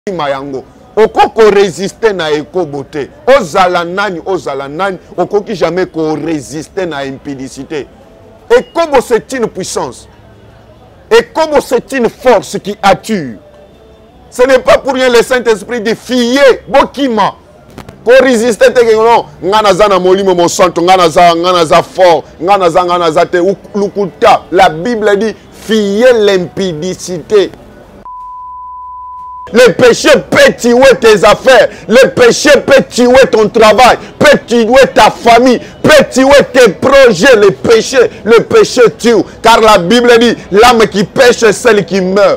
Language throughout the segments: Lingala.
Mayango. Okoko résister na ekobote. Ozala nani, okoki jamais ko résister na impudicité. Ekobo c'est une puissance. Ekobo c'est une force qui attire. Ce n'est pas pour rien le Saint-Esprit dit fier bokima. Ko résister te non, ngana za na molimo mon santo, ngana za fort, ngana za te lukuta. La Bible dit fier l'impudicité. Le péché peut tuer tes affaires. Le péché peut tuer ton travail. Peut tuer ta famille. Peut tuer tes projets. Le péché tue. Car la Bible dit, l'âme qui pêche, c'est celle qui meurt.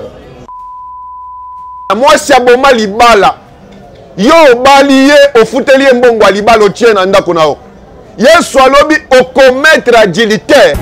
Moi, c'est aboma libala. Yo baliye au foutelier mbongo libala au tien anda kunao. Yesu alobi au commettre adultère.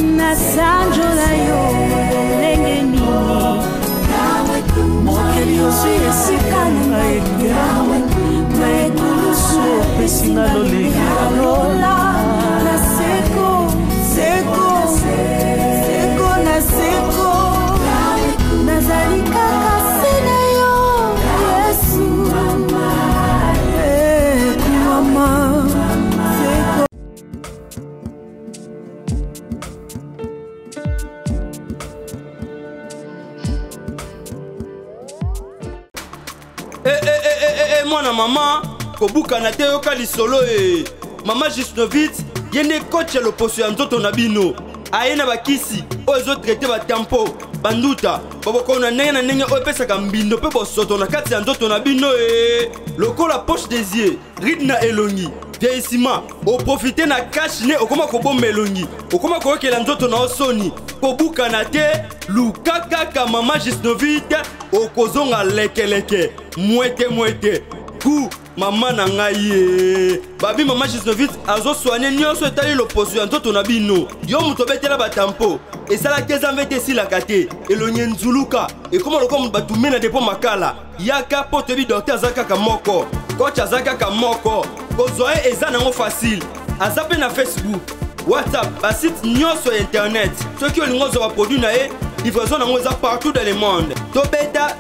Mwana mama kobuka na te yoka lisolo mama Gisnovitz yene coach le poso ya nzoto na bino ayena bakisi ozo traiter ba tempo banduta baboko na ndenge opesaka mbindo pe bosoto na kati ya nzoto na bino lokola poche des yeux ridna elongi vieillissement o profiter na cash ne okoma kobomba elongi okoma koyokela nzoto na osoni kobuka na te lukaka ka mama Gisnovitz okozonga lekeleke mwete ku mama na ngai babi mama Gisnovitz azo soigner nyonso etali loposo ya nzoto na bino yo muto betela batampo esala keza mvete silaka te elonye nzuluka ekoma lokoma batume na depo makala yaka po tebi docteur azaka moko coach azaka moko kozoe eza nango facile azape na Facebook WhatsApp basite nyonso ya internet soki olingo zo ba produit na livraison nango eza partout dans le monde tobeta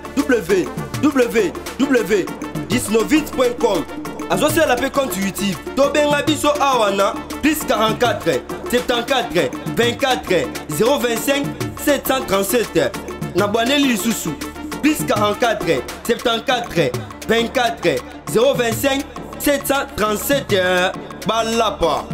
www.gisnovitz.com associé la paix compte YouTube tobenga biso awana plus 44 74 24 025 737 nabwaneli lisusu plus 44 74 24 025 737 balapa.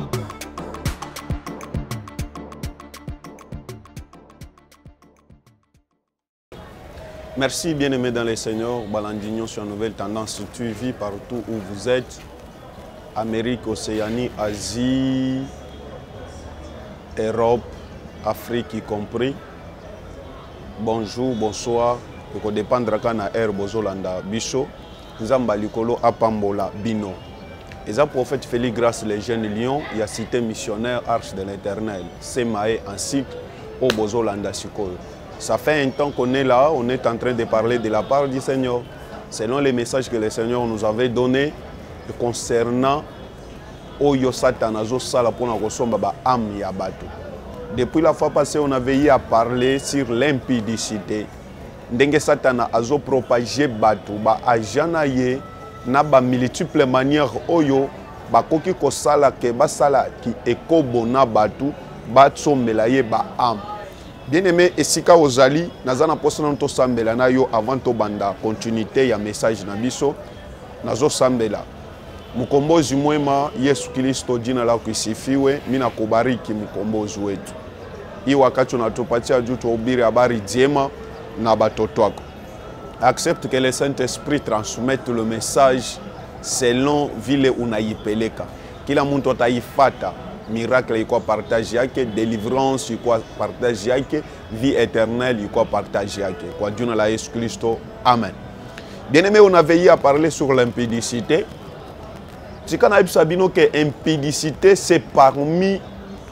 Merci bien-aimés dans les Seigneurs. Balandignon sur Nouvelle Tendance suivie partout où vous êtes. Amérique, Océanie, Asie, Europe, Afrique y compris. Bonjour, bonsoir. Pour dépendre quand na air bozolanda biso. Nzamba likolo apambola bino. Et ça prophète Félix Grâce les jeunes lions. Il y a cité missionnaire Arche de l'Éternel. Semae en cycle au bozolanda sikolo. Ça fait un temps qu'on est là, on est en train de parler de la part du Seigneur, selon les messages que le Seigneur nous avait donnés concernant Oyo Satanazo Sala pour âme ya bato. Depuis la fois passée, on avait eu à parler sur l'impudicité. Ndenge Satana azo propagé bato, ba ajana ye, na ba multiples manières Oyo, ba koki ko sala ke ba sala ki ekobo na bato, ba tsombela ye ba âme. Bien-aimé, esika ozali, nazana posa na to sambela na yo avant to banda continuité ya message na biso, nazo sambela. Mukombozi mwema Yesu Kristo jina lako isifiwe, mina kubariki mkombozi wetu. Hii wakati unatupatia juu tuhubiri habari njema na batoto wako. Accepte que le Saint-Esprit transmette le message selon vile unaipeleka. Kila mtu ataifata. Miracle iko partage yake, délivrance iko partage yake, vie éternelle iko partage yake. Kwa jina la Yesu Kristo, amen. Bien-aimé, on avait eu à parler sur l'impudicité. Si on a dit que l'impudicité, c'est parmi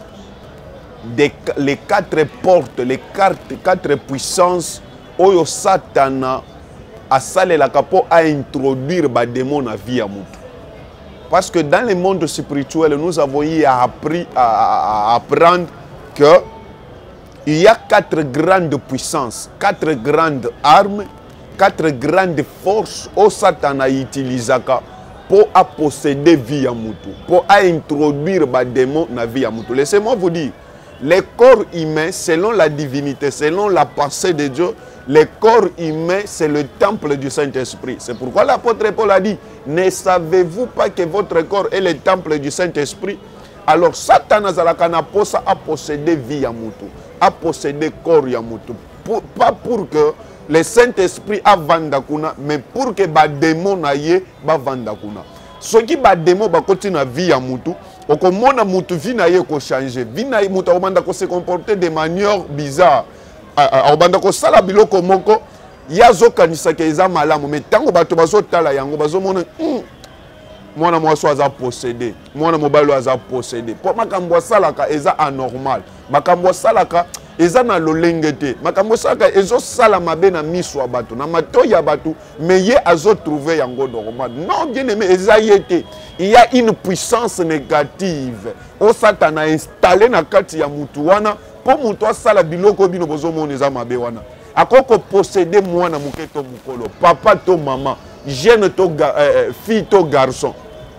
les 4 portes, les 4 puissances où Satan a salé la capo à introduire des démons dans la vie. Parce que dans le monde spirituel, nous avons eu à apprendre qu'il y a 4 grandes puissances, 4 grandes armes 4 grandes forces au Satan a utilisé pour posséder vie à Moutou, pour introduire des démons dans la vie à Moutou. Laissez-moi vous dire, les corps humains, selon la divinité, selon la pensée de Dieu, le corps humain, c'est le temple du Saint-Esprit. C'est pourquoi l'apôtre Paul a dit, ne savez-vous pas que votre corps est le temple du Saint-Esprit? Alors, Satan a possédé vie à Moutou, a possédé corps à Moutou. Pas pour que le Saint-Esprit a vandakuna, mais pour que les démons aient vandakuna. Ce qui est démon continue la vie à Moutou, au comment Moutou vie n'a pas changé, vie n'a pas se comporter de manière bizarre. Au ko sala biloko moko yazo kanisa ke eza malamu, mais tango bato bazo tala yango bazo mona mwana mwaso aza possédé, mwana mobalo aza possédé. Po makambo salaka eza anormal, makambo salaka eza na lolenge te, makambo salaka ezo sala mabe na miso ya bato na mato ya bato, mais ye azo trouver yango normal. Non, bien aimé, eza yete. Il y a une puissance négative au Satan a installé na kati ya mutu wana pour mutu asala biloko bino bozo mona eza mabe wana. Akoko posséder mwana muke to mukolo, papa to maman, jeune to fille to garçon.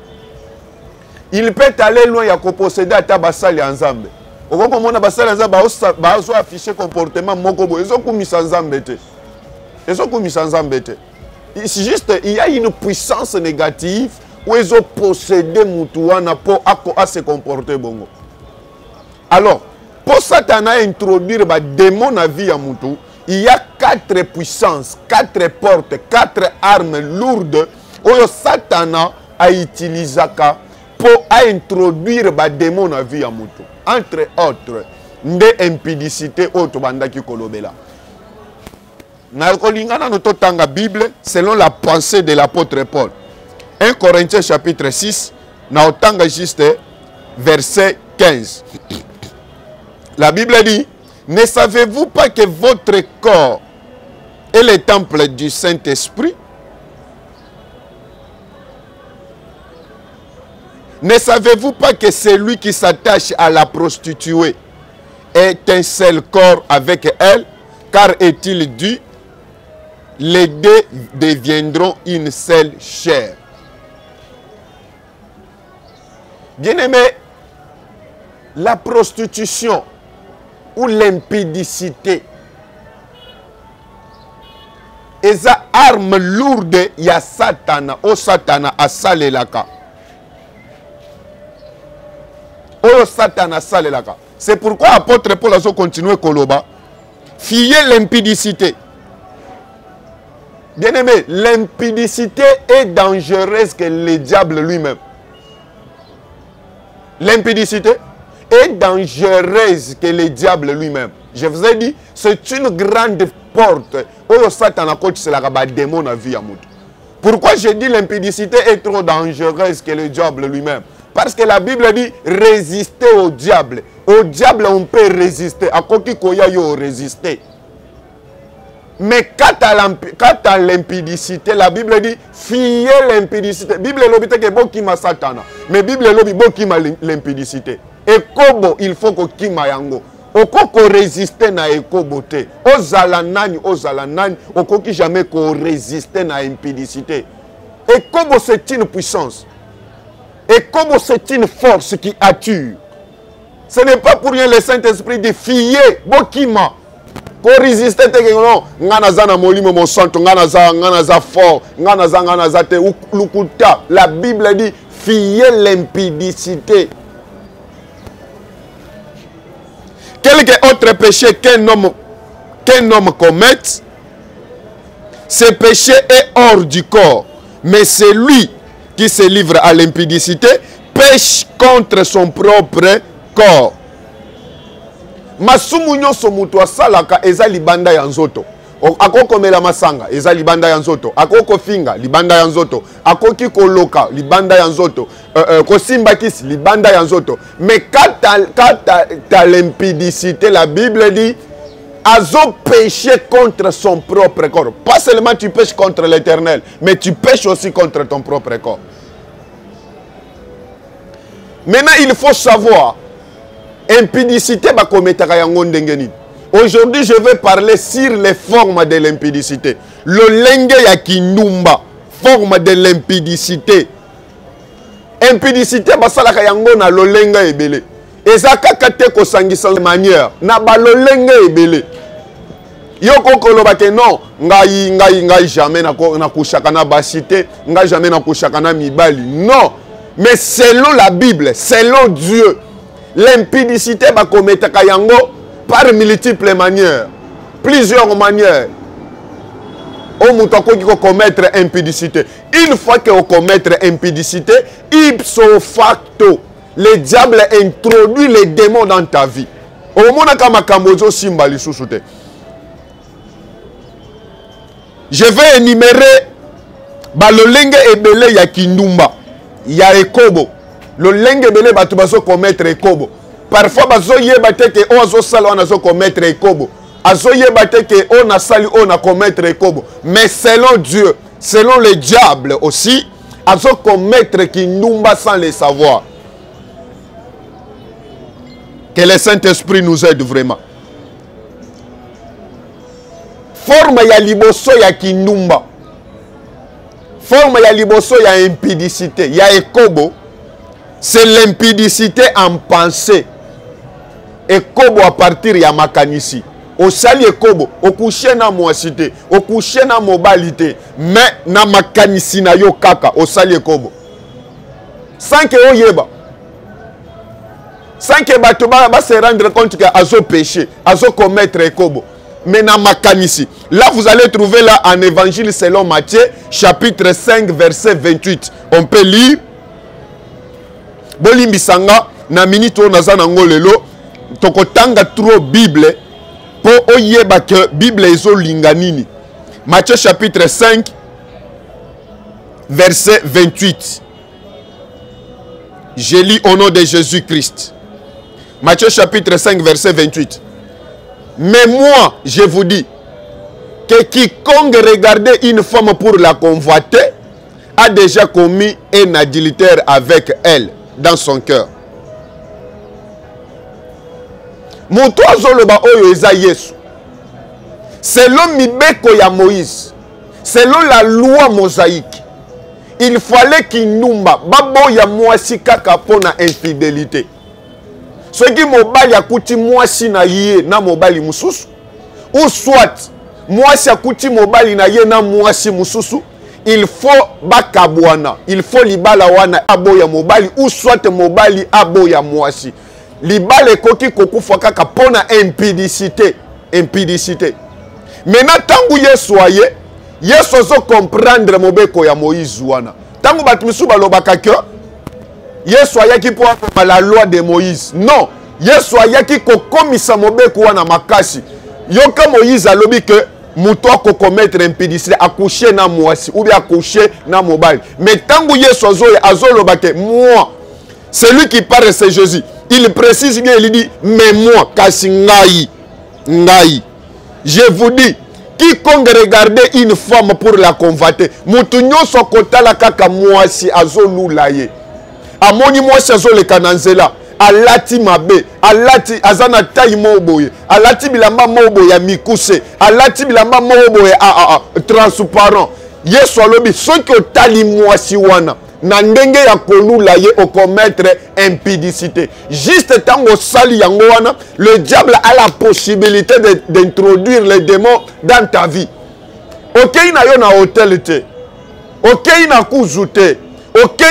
Il peut aller loin ya ko posséder ata basali ensemble. Okoko mona basali ensemble bazo afficher comportement moko bo ezo kumisa nzambe te. Ezo kumisa nzambe te. C'est juste il y a une puissance négative où ils ont possédé Moutouana pour se comporter bongo. Alors, pour Satan introduire des démons dans la vie à Moutou, il y a 4 puissances, 4 portes, 4 armes lourdes où Satan a utilisé pour introduire des démons dans la vie à Moutou. Entre autres, des impudicités autres bandaki kolobela. Na kolingana no tanga Bible selon la pensée de l'apôtre Paul. 1 Corinthiens chapitre 6, na otanga juste verset 15. La Bible dit, ne savez-vous pas que votre corps est le temple du Saint-Esprit? Ne savez-vous pas que celui qui s'attache à la prostituée est un seul corps avec elle? Car est-il dit, les deux deviendront une seule chair. Bien-aimé, la prostitution ou l'impudicité est une arme lourde ya Satana, au Satana a salelaka. Au Satana a salelaka. C'est pourquoi l'apôtre Paul a continué koloba. Fuyez l'impudicité. Bien-aimé, l'impudicité est dangereuse que le diable lui-même. L'impudicité est dangereuse que le diable lui-même. Je vous ai dit, c'est une grande porte où Satan a coach c'est la démon à vie à mout. Pourquoi je dis l'impudicité est trop dangereuse que le diable lui-même? Parce que la Bible dit résister au diable. Au diable on peut résister. À quoi koya yo résister. Mais quant à l'impudicité, la Bible dit fuyez l'impudicité. La Bible dit que bokima Satana. Mais la Bible dit bokima l'impudicité. Et kobo il faut que kima yango. Okoko résister na ekobote. Ozala nani, okoki jamais ko résister na impudicité. Et kobo c'est une puissance. Et kobo c'est une force qui attire. Ce n'est pas pour rien le Saint-Esprit dit fuyez bokima. Pour résister, fort, la Bible dit fuyez l'impudicité. Quelque autre péché qu'un homme commette, ce péché est hors du corps. Mais celui qui se livre à l'impudicité pêche contre son propre corps. Masumu nyonso mutu asalaka eza libanda ya nzoto. Akokomela masanga eza libanda ya nzoto. Akoko finga libanda ya nzoto. Akoki koloka libanda ya nzoto. Kosimba kisi libanda ya nzoto. Mais quand t'as l'impudicité, la Bible dit azo péché contre son propre corps. Pas seulement tu pêches contre l'Éternel, mais tu pêches aussi contre ton propre corps. Maintenant il faut savoir impudicité ba kometaka yango ndenge nini. Aujourd'hui, je vais parler sur les formes de l'impudicité. Le lenge ya kindumba, forme de l'impudicité. Impudicité, basalaka yango na lo lenga ebele. Ezaka kate ko sangisa manière. Na ba lo lenga ebele. Yoko koloba ke non, ngai jamais na kushaka na basité, ngai jamais na kushaka na mibali. Non, mais selon la Bible, selon Dieu, l'impudicité va commettre kayango par multiples manières, plusieurs manières. On peut commettre impudicité. Une fois qu'on commet impudicité, ipso facto, le diable introduit les démons dans ta vie. Au moment où simbali sous-souté. Je vais énumérer le lenge ebele ya kindumba, ya ekobo. Le lenge ebele batu baso commettre ekobo. Parfois baso yeba te ke ozo sala wana zo commettre ekobo. Azo yeba te ke on a sali on a commettre ekobo. Mais selon Dieu, selon le diable aussi, azo commettre kindumba sans le savoir. Que le Saint-Esprit nous aide vraiment. Forme ya liboso ya kindumba. Forme ya liboso ya impudicité, ya ekobo. C'est l'impudicité en pensée. Ekobo à partir ya makanisi. Au sali ekobo, au coucher na moisité, au coucher na mobalité, mais na makanisi na yo kaka, au sali ekobo. Sans que o yeba. Sans que bato ba se rendre compte que azo péché, azo commettre ekobo. Mais na makanisi. Là vous allez trouver là en évangile selon Matthieu, chapitre 5, verset 28. On peut lire. Bolimbisanga na minute on naza nango lelo tokotanga trop Bible po oyeba que Bible ezo linganini. Matthieu chapitre 5 verset 28. Je lis au nom de Jésus-Christ. Matthieu chapitre 5 verset 28. Mais moi, je vous dis que quiconque regardait une femme pour la convoiter a déjà commis un adultère avec elle dans son cœur. Moto azoloba oyo eza Yesu. Selon mibeko ya Moïse, selon la loi mosaïque, il fallait qu'inumba babo ya mwasi kaka pona infidélité. Ce qui mobali akuti mwasi na ye na mobali mususu, ou soit mwasi akuti mobali na ye na mwasi mususu, il faut bakabwana, il faut libala wana aboya mobali, ou soit mobali aboya mwasi. Libala koki kokufa kaka pona impudicité, impudicité. Maintenant tangu Yesu aye, Yesu ozo comprendre mobeko ya Moïse wana. Tangu batimisu balobaka ke Yesu ayaki po la loi de Moïse. Non, Yesu ayaki kokomisa mobeko wana makasi. Yoka Moïse alobi ke muto ko commettre impudicité, accoucher na mwasi ou bien accoucher na mobali. Mais tangu Yesu azoloba ke moi, celui qui parle c'est Jésus. Il précise bien, il dit mais moi kasi ngai. Je vous dis, quiconque regardait une femme pour la convoiter, mutu nyonso kotala kaka mwasi azolula ye. Amoni mwasi azoleka na nzela, alati mabe, alati azana taille moboye, alati bilamba moboye ya mikuse, alati bilamba moboye transparent. Yesu alobi soki otali mwasi wana na ndenge ya kolula ye o commettre impudicité. Juste tango sali yango wana, le diable a la possibilité d'introduire les démons dans ta vie. OK na yo na hôtel te. OK na kuzu te. OK,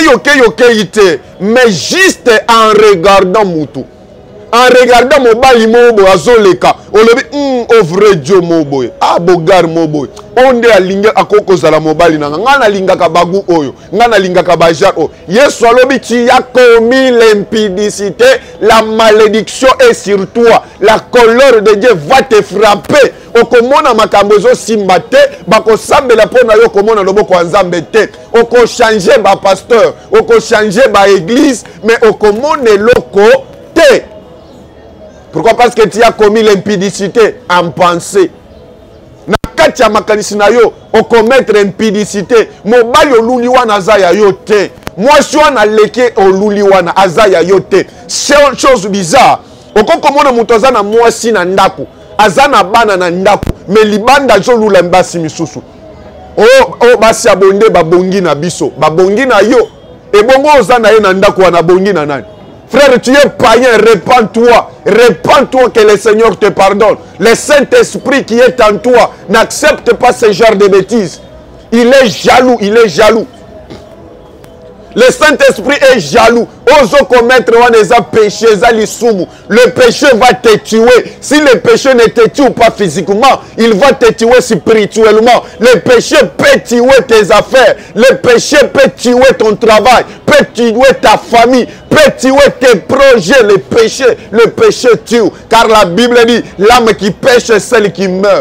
mais juste en regardant Moutou, en regardant mobali mobo azoleka, on le dit au vrai Dieu moboy, ah bogar moboy, on est à linga akoko zala mobali nanga, ngana linga kabagu oyo, ngana linga kabajar o. Yesu alobi tu as commis l'impudicité, la malédiction est sur toi, la colère de Dieu va te frapper. Okomona makambozo simbate, bako sambela pona yo komona loboko nzambe te. Oko changer ba pasteur, oko changer ba église, mais okomone loko te. Pourquoi? Parce que tu as commis l'impudicité en pensée. Na kati ya makanisi na yo, o commettre impudicité. Mobali oluli wana azaya yo te. Mwasi wana leke oluli wana azaya yo te. C'est une chose bizarre. Oko komona mutu aza na mwasi na ndako. azana bana na ndako mais libanda zolula mbasi misusu oh basi abonde babongi na biso babongi na yo et bongo ozana ye na ndako wana bongi na nani. Frère, tu es païen, répands-toi que le Seigneur te pardonne. Le Saint-Esprit qui est en toi n'accepte pas ce genre de bêtises. Il est jaloux, il est jaloux. Le Saint-Esprit est jaloux. Ose commettre un péché, le péché va te tuer. Si le péché ne te tue pas physiquement, il va te tuer spirituellement. Le péché peut tuer tes affaires. Le péché peut tuer ton travail, peut tuer ta famille, peut tuer tes projets. Le péché tue. Car la Bible dit, l'âme qui pêche, c'est celle qui meurt.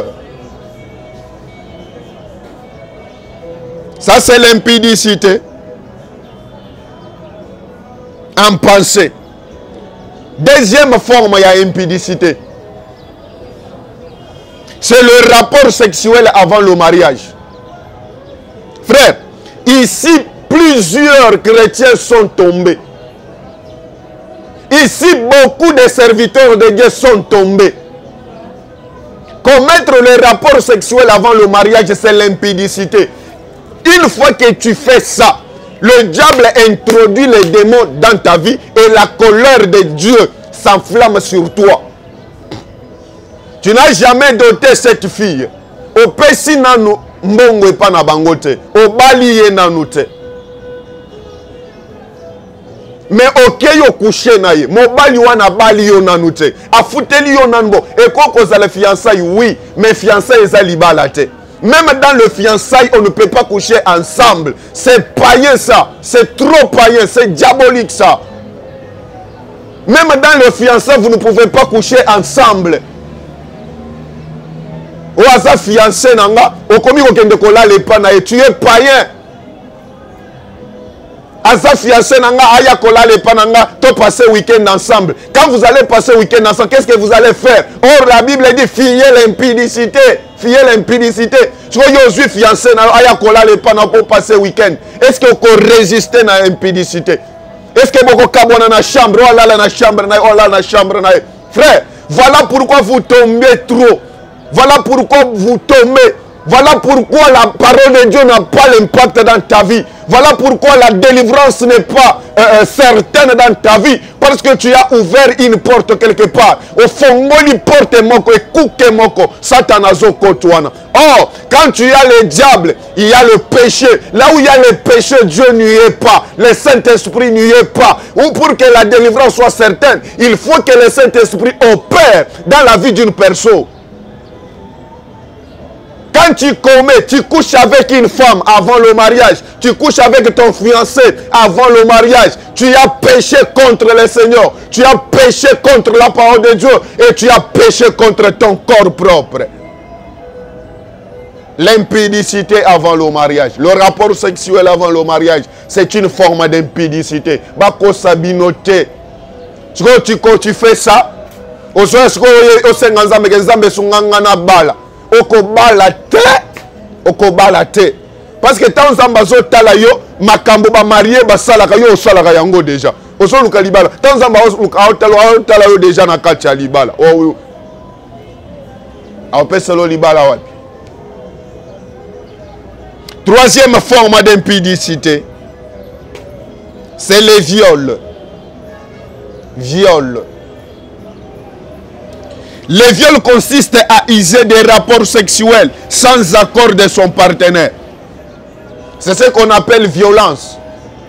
Ça, c'est l'impudicité. En pensée. Deuxième forme, il y a impudicité. C'est le rapport sexuel avant le mariage. Frère, ici, plusieurs chrétiens sont tombés. Ici, beaucoup de serviteurs de Dieu sont tombés. Commettre le rapport sexuel avant le mariage, c'est l'impudicité. Une fois que tu fais ça, le diable introduit les démons dans ta vie et la colère de Dieu s'enflamme sur toi. Tu n'as jamais doté cette fille. Au pesi nanu mbongo epa na bangote. Au bali ye nanu te. Mais ok yo couché na ye. Mobali wana bali yo nanu te. Afuteli yo nanu bo. Et koko za le fiançailles, oui. Mais fiançailles eza libala te. Même dans le fiançailles, on ne peut pas coucher ensemble. C'est païen ça. C'est trop païen. C'est diabolique ça. Même dans le fiançailles, vous ne pouvez pas coucher ensemble. Oaza fiancé nanga, okomi kokende kolala pana et tu es païen. Aza fiancé nanga aya kolala pananga, to passer week-end ensemble. Quand vous allez passer week-end ensemble, qu'est-ce que vous allez faire? Or la Bible dit fuyez l'impudicité. Fuyez l'impudicité. Si vous êtes fiancé aya kolala pana pour passer week-end, est-ce que vous résistez à l'impudicité? Est-ce que vous kabona na chambre, oh là na chambre na, oh là na chambre na. Frère, voilà pourquoi vous tombez trop. Voilà pourquoi vous tombez. Voilà pourquoi la parole de Dieu n'a pas l'impact dans ta vie. Voilà pourquoi la délivrance n'est pas certaine dans ta vie. Parce que tu as ouvert une porte quelque part. Au fond, il porte moko et kouke moko. Satanazo kotuana. Or, quand tu as le diable, il y a le péché. Là où il y a le péché, Dieu n'y est pas. Le Saint-Esprit n'y est pas. Ou pour que la délivrance soit certaine, il faut que le Saint-Esprit opère dans la vie d'une personne. Quand tu commets, tu couches avec une femme avant le mariage, tu couches avec ton fiancé avant le mariage, tu as péché contre le Seigneur, tu as péché contre la parole de Dieu et tu as péché contre ton corps propre. L'impudicité avant le mariage, le rapport sexuel avant le mariage, c'est une forme d'impudicité. Bako sabinoté. Tu fais ça, okobala te parce que tant nzamba zo tala yo makambo ba marié ba salaka yo salaka yango déjà oso luka libala tant nzamba luka tala yo déjà na kati ya libala oh apesa lo libala wapi. Troisième forme d'impudicité, c'est les viols. Le viol consiste à user des rapports sexuels sans accord de son partenaire. C'est ce qu'on appelle violence.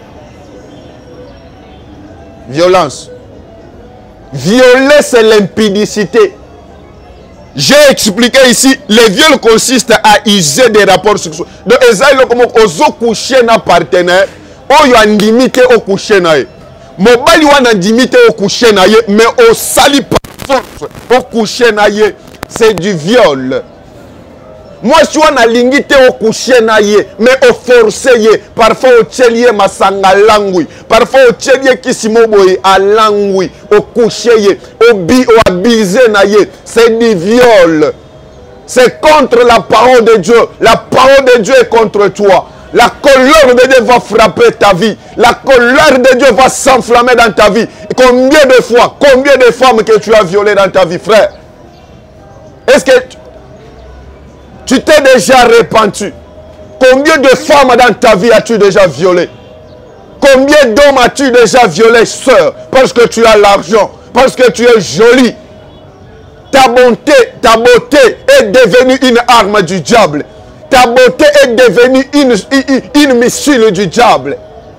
Violence. Violer, c'est l'impudicité. J'ai expliqué ici, le viol consiste à user des rapports sexuels. Donc, comme on coucher na partenaire, on y a limité au coucher na. Mobali wana limité au coucher na, mais au sali pas. Au coucher naie, c'est du viol. Moi je suis en limité au coucher naie, mais au forcé, parfois au tchélier masanga langui, parfois au tchélier kisimoboy à langui, au coucher, au abusé naie, c'est du viol. C'est contre la parole de Dieu. La parole de Dieu est contre toi. La colère de Dieu va frapper ta vie. La colère de Dieu va s'enflammer dans ta vie. Combien de fois, combien de femmes que tu as violées dans ta vie, frère? Est-ce que tu t'es déjà repenti? Combien de femmes dans ta vie as-tu déjà violé? Combien d'hommes as-tu déjà violé, sœur? Parce que tu as l'argent, parce que tu es jolie. Ta beauté est devenue une arme du diable. Ta beauté est devenue une missile du diable.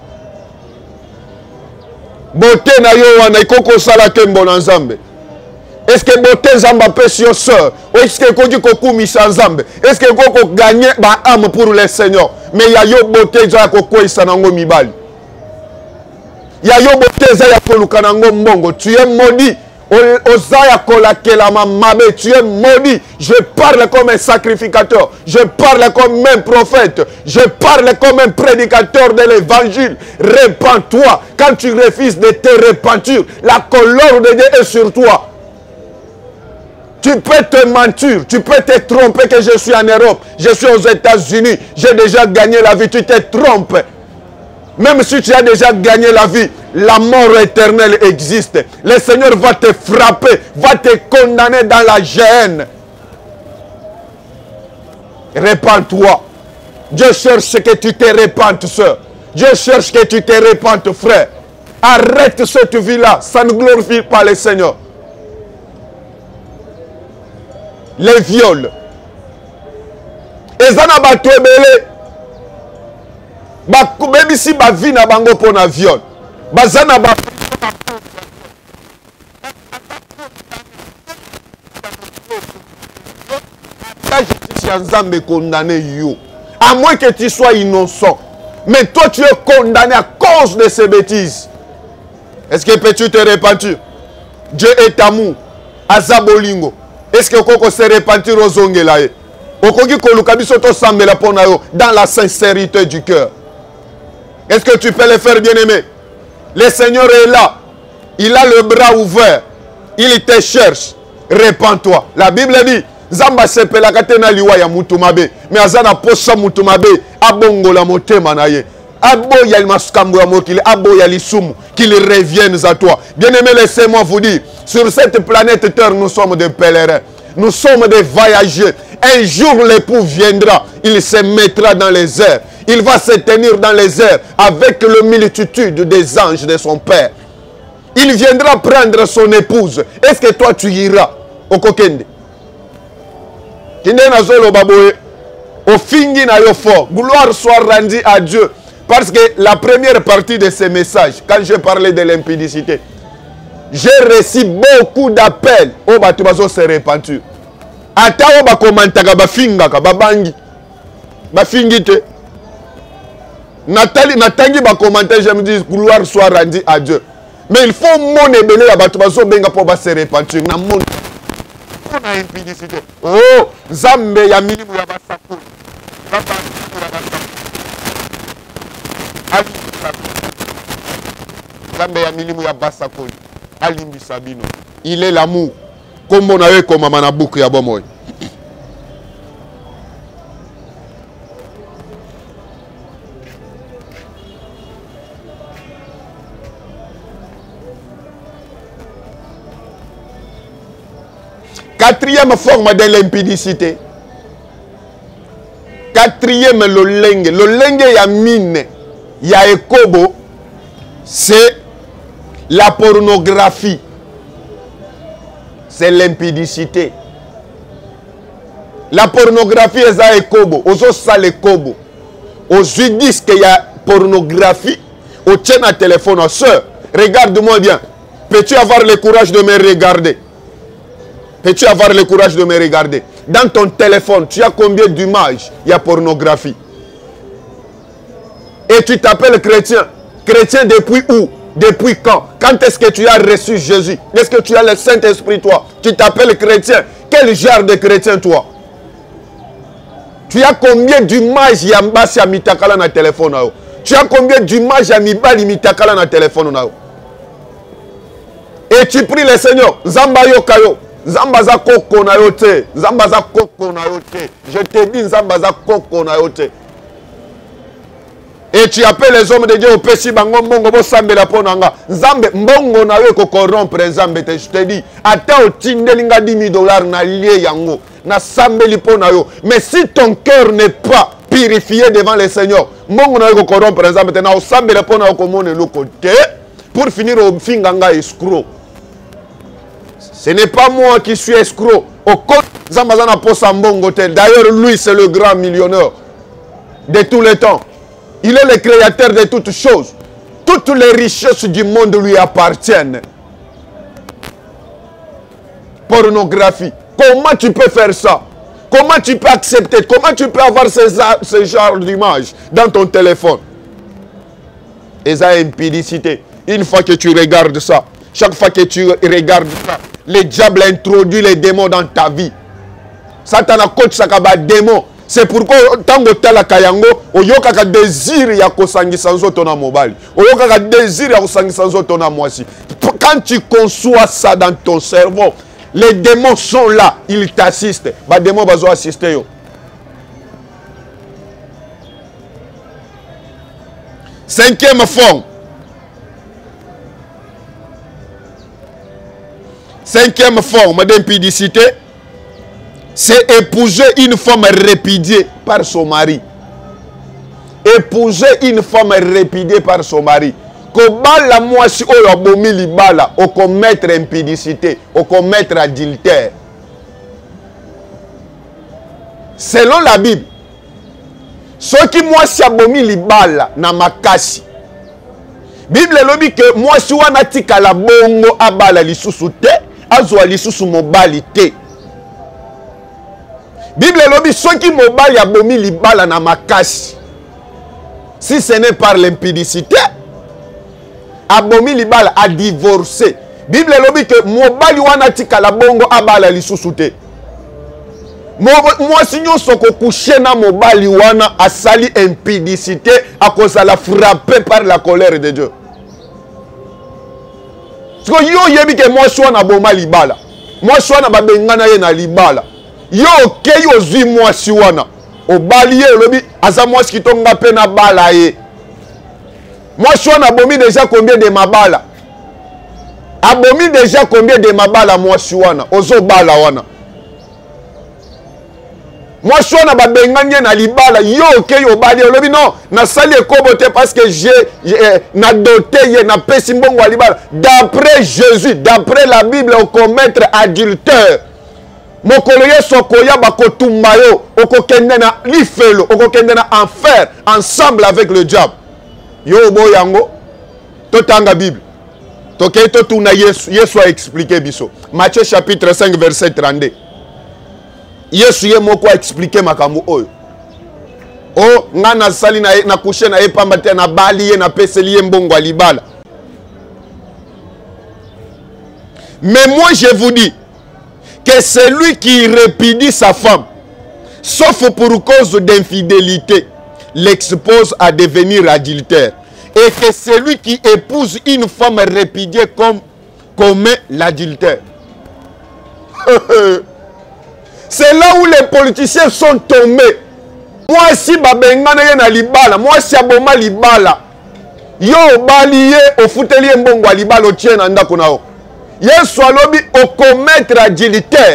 Beauté na yo wana ikoko sala kembo na nzambe. Est-ce que beauté nzamba pesi yo sœur? Est-ce que koki kokumisa nzambe? Est-ce que koko gagner ba âme pour le Seigneur? Mais ya yo beauté za kokwisa nango mibali. Ya yo beauté za ya koluka nango mbongo. Tu es maudit. Osaya kolakela mamabe, tu es maudit. Je parle comme un sacrificateur. Je parle comme un prophète. Je parle comme un prédicateur de l'évangile. Répands-toi. Quand tu refuses de te repentir, la colère de Dieu est sur toi. Tu peux te mentir, tu peux te tromper que je suis en Europe, je suis aux États-Unis, j'ai déjà gagné la vie, tu te trompes. Même si tu as déjà gagné la vie, la mort éternelle existe. Le Seigneur va te frapper, va te condamner dans la gêne. Répands-toi. Dieu cherche que tu te répandes, soeur. Dieu cherche que tu te répandes, frère. Arrête cette vie-là, ça ne glorifie pas le Seigneur. Les viols. Ezana bato ebele. Même si ba vie na bango pour na viol. Bazana ba Nzambe condamné yo. À moins que tu sois innocent. Mais toi tu es condamné à cause de ces bêtises. Est-ce que peux-tu te repentir? Dieu est amour. Azabolingo. Est-ce que koko se repentir aux ongelae? Okoki koluka biso to sambela pona yo dans la sincérité du cœur. Est-ce que tu peux le faire, bien-aimé? Le Seigneur est là. Il a le bras ouvert. Il te cherche. Répands-toi. La Bible dit, Zamba sepela katena liwa ya mutumabe. Mais azana posa mutumabe. Abongo la motema na ye. Abo ya maskambo ya mokili. Abo ya lisumu. Qu'il revienne à toi. Bien-aimé, laissez-moi vous dire. Sur cette planète Terre, nous sommes des pèlerins. Nous sommes des voyageurs. Un jour, l'époux viendra. Il se mettra dans les airs. Il va se tenir dans les airs avec la multitude des anges de son Père. Il viendra prendre son épouse. Est-ce que toi tu iras au Kokende? Gloire soit rendue à Dieu. Parce que la première partie de ce message, quand j'ai parlé de l'impudicité, j'ai reçu beaucoup d'appels. Oh, bah, tu vas se repentir. Ata ba komantaka ba fingaka ba bangi. Ba fingite. Natangi ba commentaire, je me dis gloire soit rendue à Dieu. Mais il faut mon ebele ya batu bazo benga po ba se repentir na mon. On a impudicité. Oh, Zambe ya milimu ya basako. Zambe ya milimu ya basako. Alimbi Sabino. Il est l'amour. Comme on avait comme maman bouc ya bomoy. Quatrième forme de l'impudicité. Quatrième, le lengue. Le lengue ya mine. Ya ekobo. C'est la pornographie. C'est l'impudicité. La pornographie est à ekobo. Ozo sale ekobo. Ozo disent qu'il y a pornographie. Au tien à téléphone. Sœur, regarde-moi bien. Peux-tu avoir le courage de me regarder? Peux-tu avoir le courage de me regarder? Dans ton téléphone, tu as combien d'images? Il y a pornographie. Et tu t'appelles chrétien. Chrétien depuis où? Depuis quand? Quand est-ce que tu as reçu Jésus? Est-ce que tu as le Saint-Esprit, toi? Tu t'appelles chrétien. Quel genre de chrétien, toi? Tu as combien d'images yambasi à mitakala na téléphone? Tu as combien d'images à mibali mitakala na téléphone? Et tu pries le Seigneur. Zamba yo kayo. Zambaza koko na yote. Zambaza koko na yote. Je te dis Zambaza koko na yote. Et tu appelles les hommes de Dieu au péché, bango mbongo bo sambela ponanga. Nzambe mbongo na we ko corrompre nzambe te, je te dis. Ata o tindelinga 10 000 $ na lié yango. Na sambeli pona yo. Mais si ton cœur n'est pas purifié devant le Seigneur, mbongo na we ko corrompre nzambe te na o sambela pona yo ko mone lo côté pour finir au finganga escroc. Ce n'est pas moi qui suis escroc. Au côté Zambazana posa mbongo te. D'ailleurs lui c'est le grand millionnaire de tous les temps. Il est le créateur de toutes choses. Toutes les richesses du monde lui appartiennent. Pornographie. Comment tu peux faire ça? Comment tu peux accepter? Comment tu peux avoir ce genre d'image dans ton téléphone? Et ça a impudicité. Une fois que tu regardes ça, chaque fois que tu regardes ça, le diable introduit les démons dans ta vie. Satan a coach sakaba démon. C'est pourquoi tango tala kayango oyoka ka désir ya kosangisa nzoto na mobali. Oyoka ka désir ya kosangisa nzoto na mwasi. Quand tu conçois ça dans ton cerveau, les démons sont là, ils t'assistent. Ba démons bazo assister yo. Cinquième forme. Cinquième forme d'impudicité, c'est épouser une femme répudiée par son mari. Épouser une femme répudiée par son mari. Kobala mwasi oyo abomi libala, au commettre impudicité, au commettre adultère. Selon la Bible, ce qui mwasi abomi libala na makasi. Bible lobi que mwasi wana tika la bongo abala lisusu te, azwa lisusu mobali te. Bible lobi soki mobali abomi libala na makasi. Si ce n'est par l'impudicité, abomi libala a divorcé. Bible lobi que mobali wana tika la bongo abala lisusu te. Mwasi nyonso ko coucher na mobali wana asali impudicité à cause de la frappé par la colère de Dieu. Parce que yo yebi ke mwasi wana boma libala. Mwasi wana babengana ye na libala. Yo okei ozwi mwasi wana obali ye lobi aza mwasi kitonga pe na bala ye. Mwasi wana abomi déjà combien de mabala? Abomi déjà combien de mabala mwasi wana? Ozo bala wana. Mwasi wana babengani ye na libala. Yo okei obali ye lobi non na sali ekobo te parce que na doté ye na pesi mbongo wa libala. D'après Jésus, d'après la Bible, on commettre adultère. Mokolo yeso koya bakotumba yo okokende na lifelo okokende na enfer ensemble avec le diable. Yo boyango totanga Bible. Tokei totuna Yesu a expliqué biso. Matthieu chapitre 5 verset 32. Yesu ye moko a expliqué makambo oyo. Oh ngana sali na coucher na epamba te na bali ye na peseli ye mbongo libala. Mais moi je vous dis que celui qui répudie sa femme, sauf pour cause d'infidélité, l'expose à devenir adultère. Et que celui qui épouse une femme répudiée commet l'adultère. C'est là où les politiciens sont tombés. Moi si babengana na libala, moi si aboma libala. Yo baliye au futeli mbongo libala o tiena ndako nao. Yesu alobi au commettre adultère.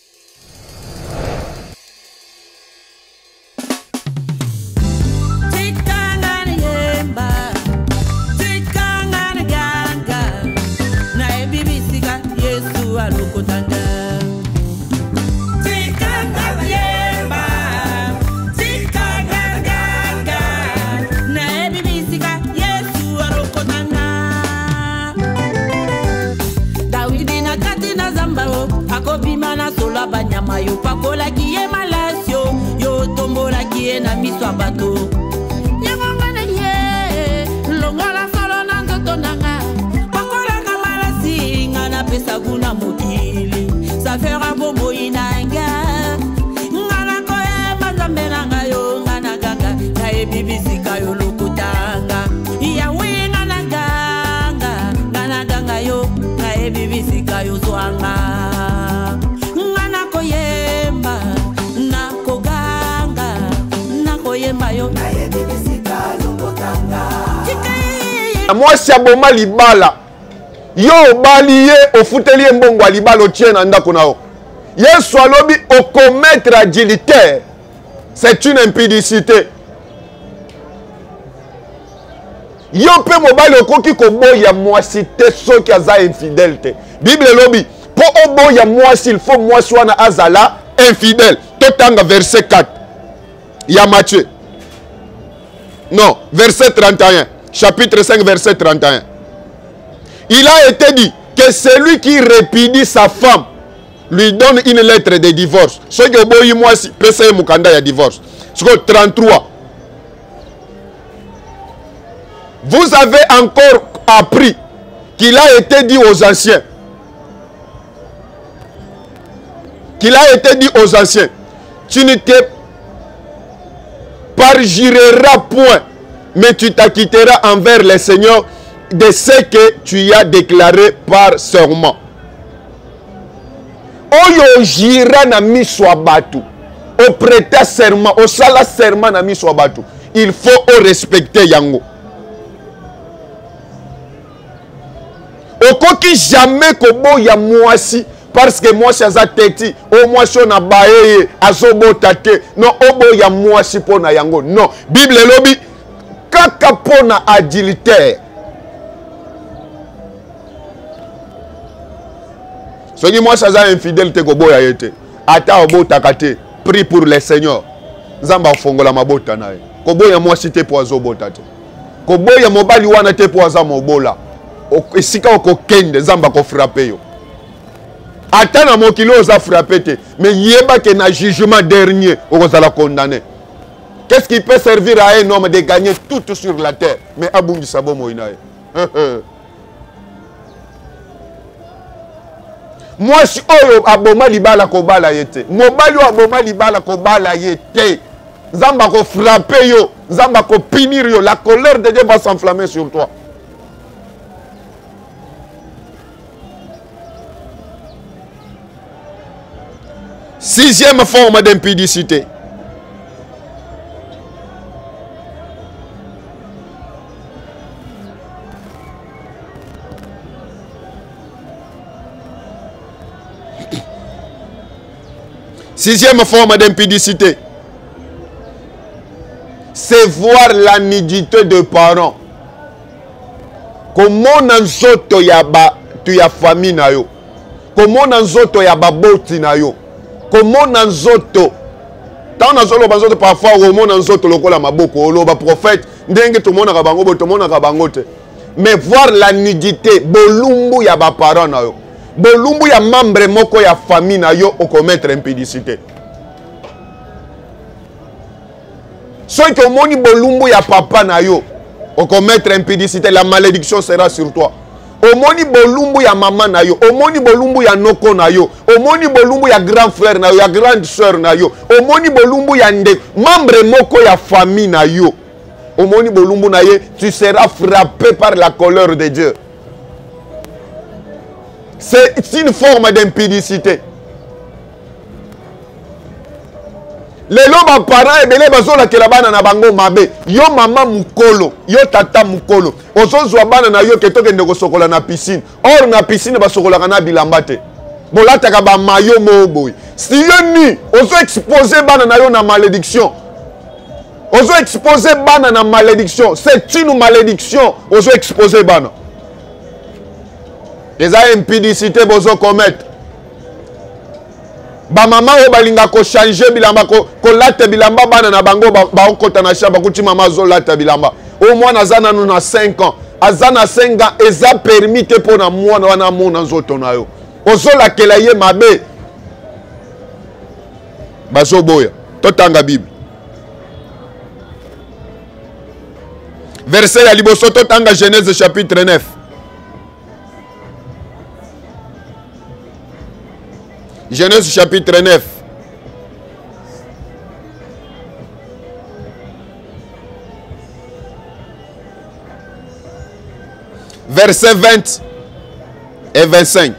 Banyama yo pakola kiye malasio yo tombola kiye na miso abato yangongana ye longola solo na nzoto nanga pakola kamalasi ngana pesa guna mokili ça fera bombo inanga ngana koe mazambe nanga yo ngana ganga na ebibisika yo lokutanga yawe ngana ganga yo na ebibisika yo zwanga yemba yo na ye bibisika lobota Moi si aboma libala. Yo bali ye ofuteli mbongo libala otien na ndako nao. Yesu alobi au commettre adultère. C'est une impudicité. Yo pe mobali okoki koboya mwasi te soki aza infidèle te. Bible lobi po oboya mwasi il faut mwasi wana azala infidèle. Totanga verset 4. Ya Matthieu. Non, verset 31. Chapitre 5 verset 31. Il a été dit que celui qui répudie sa femme lui donne une lettre de divorce. Ce qui oboyi mwasi pesa mukanda ya divorce. C'est 33. Vous avez encore appris qu'il a été dit aux anciens. Qu'il a été dit aux anciens. Tu ne te parjureras point, mais tu t'acquitteras envers le Seigneur de ce que tu y as déclaré par serment. Oyo jira na miswa batu. Au prêter serment, au sala serment na miswa batu. Il faut respecter yango. Okoki jamais kobo ya mwasi parce que mwasi aza teti o mwasi on a baye azobota te non obo ya mwasi pona yango non Bible lobi kaka pona adultère soki mwasi aza infidèle te koboya yete ata obota kate prie pour le Seigneur nzamba fongola mabota naye koboya mwasi te po azobota te koboya mobali wana te po aza mobola esika okokende zamba ko frapper yo ata na mokilo oza frapper te mais yeba que na jugement dernier okozala condamné. Qu'est-ce qui peut servir à un homme de gagner tout sur la terre mais abungisa bomo inaye moi si oyo aboma libala ko bala yete mobali o aboma libala ko bala yete zamba ko frapper yo zamba ko punir yo la colère de Dieu va s'enflammer sur toi. Sixième forme d'impudicité. Sixième forme d'impudicité. C'est voir la nudité de parents. Comment nzoto yaba tu ya famille na yo. Comment nzoto yaba boti na yo. Comment nzoto tant nazolo bazoto parfois au monde nzoto lokola maboko oloba prophète ndenge to mona ka bango bo to mona ka bango te mais voir la nudité bolumbu ya ba parents na yo bolumbu ya membre moko ya famille na yo o commettre impudicité soit que moni bolumbu ya papa na yo o commettre impudicité la malédiction sera sur toi. Omoni bolumbu ya maman na yo, omoni bolumbu ya noko na yo, omoni bolumbu ya grand frère na yo, ya grande sœur na yo, omoni bolumbu ya nde membre moko ya famille na yo, omoni bolumbu na ye, tu seras frappé par la colère de Dieu. C'est une forme d'impudicité. Lelo ba parents ebele bazola ke la bana na bango mabe yo mama mukolo yo tata mukolo ozozwa bana na yo ketoke ndeko sokola na piscine or na piscine basokola kana bilamba te bolata ka ba mayo moboy si yo ni ozo exposer bana na yo na malédiction ozo exposer bana na malédiction c'est une malédiction ozo exposer bana les impudicité bozo commettre ba mama o balinga ko changer bilamba ko lata bilamba bana na bango ba okota na shamba kuti mama zo lata bilamba o mwana azana na 5 ans azana 5 ans eza permis te pona mwana wana mona nzoto na yo ozola kela ye mabe bazo boya totanga Bible verset ya liboso totanga Genèse chapitre 9. Genèse chapitre 9. Versets 20 et 25.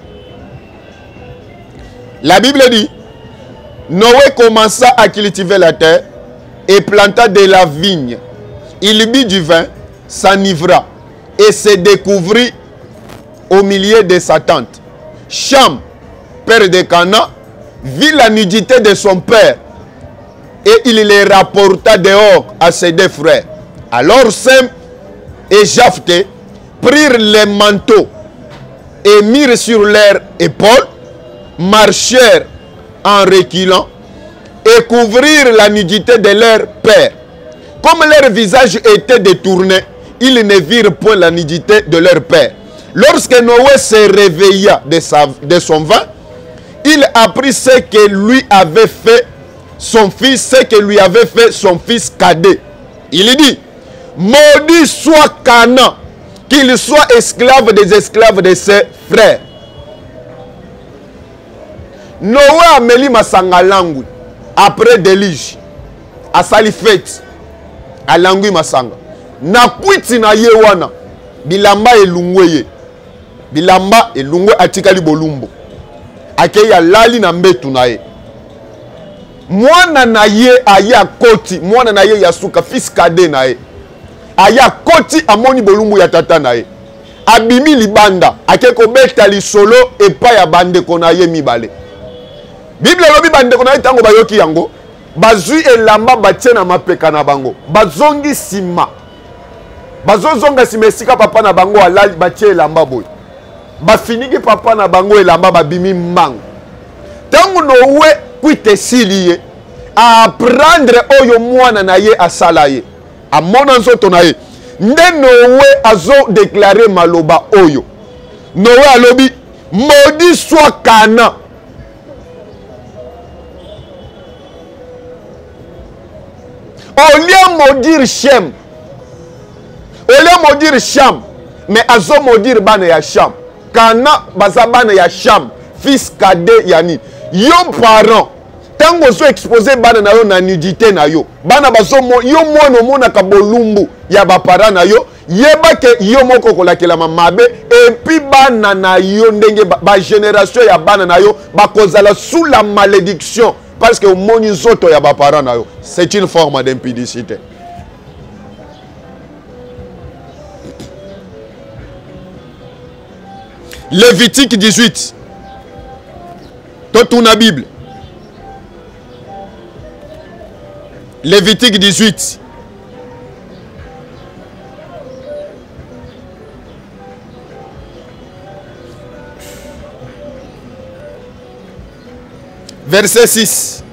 La Bible dit, Noé commença à cultiver la terre et planta de la vigne. Il but du vin, s'enivra et se découvrit au milieu de sa tente. Cham, père de Cana, vit la nudité de son père et il les rapporta dehors à ses deux frères. Alors Sem et Japhté prirent les manteaux et mirent sur leurs épaules, marchèrent en reculant et couvrirent la nudité de leur père. Comme leur visage était détourné, ils ne virent point la nudité de leur père. Lorsque Noé se réveilla de son vin, il apprit ce que lui avait fait son fils, cadet. Il dit, maudit soit Canaan, qu'il soit esclave des esclaves de ses frères. Noé ameli masanga langui après déluge, a sali fête, a langui masanga. Na kwiti na ye wana, bilamba elungweye. Bilamba elungwe atikali bolumbo. Ake ya lali na mbetu na ye. Mwana na ye aya koti, mwana na ye yasuka fils cadet na ye. Aya koti amoni bolumbu ya tata na ye. Abimi libanda, ake ko beta li solo epa ya bande kona ye mibale. Bible lobi bande kona ye tango bayoki yango. Bazui elamba batie na mapeka na bango. Bazongi sima. Bazozonga sima esika papa na bango alali batie elamba boy. Bafiniki papa na bango elamba babimi mbango. Tango Noé kwite siliye a apprendre oyo mwana na ye asala ye. A mona nzoto na ye. Nde Noé azo déclarer maloba oyo. Noé alobi maudit soit Canaan. Au lieu maudire Shem. Au lieu maudire Cham. Mais azo maudire bana ya Cham. Kana bazabana ya Cham, fils cadet yani. Yo parent, tango so exposé bana na yo na nudité na yo. Bana bazo yo mwana mona ka bolumbu ya ba parent na yo. Yeba ke yo moko kolakela mamabe et puis bana na yo ndenge ba génération ya bana na yo ba kozala sous la malédiction parce que moni zoto ya ba parent na yo. C'est une forme d'impudicité. Lévitique 18. Tourne la Bible. Lévitique 18. Verset 6.